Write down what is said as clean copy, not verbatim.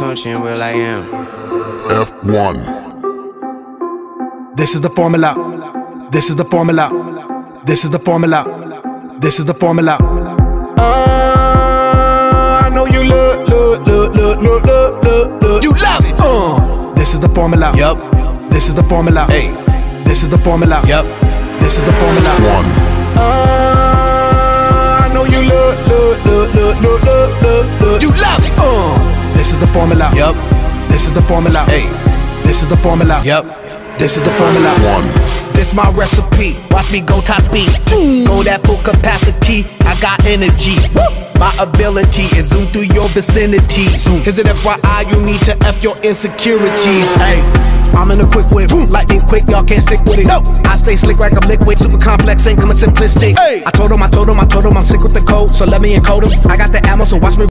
Tunchi and Will I Am. F1. This is the formula. This is the formula. This is the formula. This is the formula. I know you look. You love it. This is the formula. Yup. This is the formula. Hey. This is the formula. Yup. This is the formula. One. I know you look. You love it. This is the formula. Yup. This is the formula. Hey. This is the formula. Yup. This is the formula. One. This my recipe, watch me go top speed. Go that full capacity, I got energy. My ability is zoom through your vicinity. Is it FYI you need to F your insecurities? Hey, I'm in a quick whip, lightning quick, y'all can't stick with it. No, I stay slick like I'm liquid, super complex, ain't coming simplistic. I told him I'm sick with the code, so let me encode him. I got the ammo, so watch me